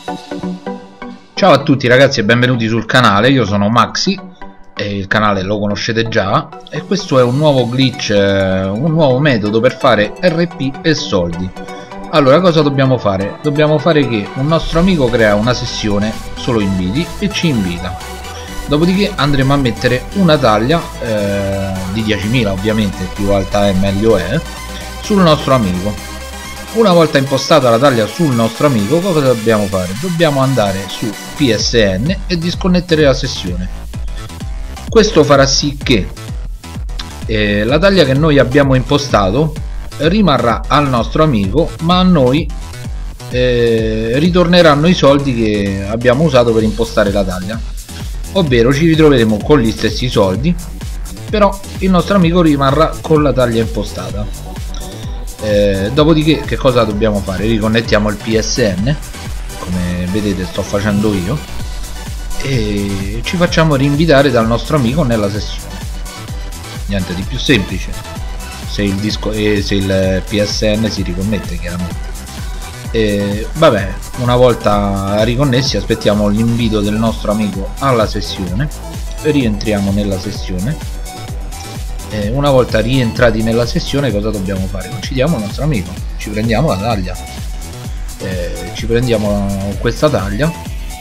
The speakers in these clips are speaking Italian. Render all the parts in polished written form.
Ciao a tutti ragazzi e benvenuti sul canale, io sono Maxi e il canale lo conoscete già, e questo è un nuovo glitch, un nuovo metodo per fare RP e soldi. Allora, cosa dobbiamo fare? Dobbiamo fare che un nostro amico crea una sessione solo inviti e ci invita, dopodiché andremo a mettere una taglia di 10.000, ovviamente più alta è meglio è, sul nostro amico. Una volta impostata la taglia sul nostro amico, cosa dobbiamo fare? Dobbiamo andare su PSN e disconnettere la sessione. Questo farà sì che la taglia che noi abbiamo impostato rimarrà al nostro amico, ma a noi ritorneranno i soldi che abbiamo usato per impostare la taglia, ovvero ci ritroveremo con gli stessi soldi, però il nostro amico rimarrà con la taglia impostata. Dopodiché che cosa dobbiamo fare? Riconnettiamo il PSN, come vedete sto facendo io, e ci facciamo rinvitare dal nostro amico nella sessione. Niente di più semplice, se il disco e se il PSN si riconnette chiaramente. Vabbè, una volta riconnessi aspettiamo l'invito del nostro amico alla sessione, rientriamo nella sessione. Una volta rientrati nella sessione cosa dobbiamo fare? Uccidiamo il nostro amico, ci prendiamo la taglia, ci prendiamo questa taglia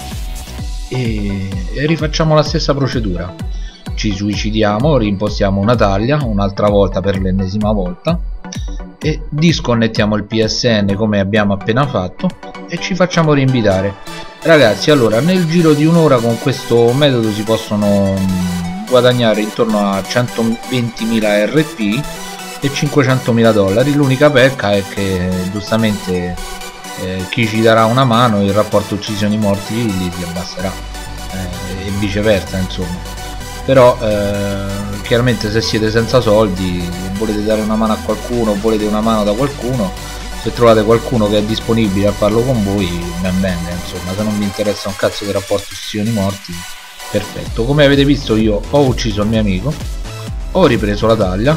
e rifacciamo la stessa procedura. Ci suicidiamo, rimpostiamo una taglia un'altra volta per l'ennesima volta e disconnettiamo il PSN come abbiamo appena fatto e ci facciamo rinvitare. Ragazzi, allora nel giro di un'ora con questo metodo si possono guadagnare intorno a 120.000 RP e 500.000 dollari. L'unica pecca è che giustamente chi ci darà una mano il rapporto uccisioni morti li abbasserà, e viceversa insomma. Però chiaramente se siete senza soldi, volete dare una mano a qualcuno, volete una mano da qualcuno, se trovate qualcuno che è disponibile a farlo con voi, ben venga insomma. Se non vi interessa un cazzo di rapporto uccisioni morti, perfetto. Come avete visto io ho ucciso il mio amico, ho ripreso la taglia,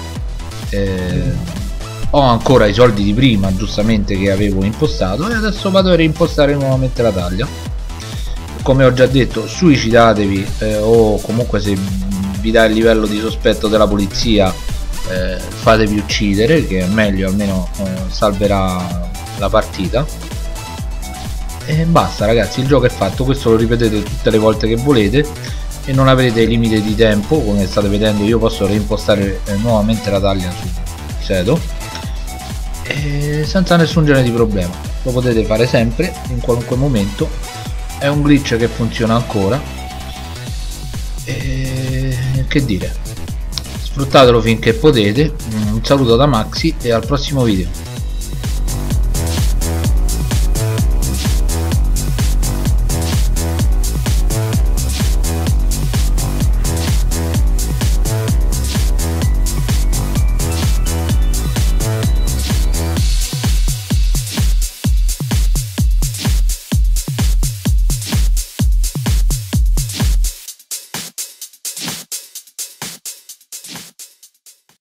ho ancora i soldi di prima giustamente che avevo impostato, e adesso vado a reimpostare nuovamente la taglia. Come ho già detto, suicidatevi, o comunque se vi dà il livello di sospetto della polizia fatevi uccidere, che è meglio, almeno salverà la partita. E basta ragazzi, il gioco è fatto. Questo lo ripetete tutte le volte che volete e non avrete limite di tempo. Come state vedendo io posso reimpostare nuovamente la taglia su Sedo senza nessun genere di problema. Lo potete fare sempre, in qualunque momento. È un glitch che funziona ancora, e che dire, sfruttatelo finché potete. Un saluto da Maxi e al prossimo video.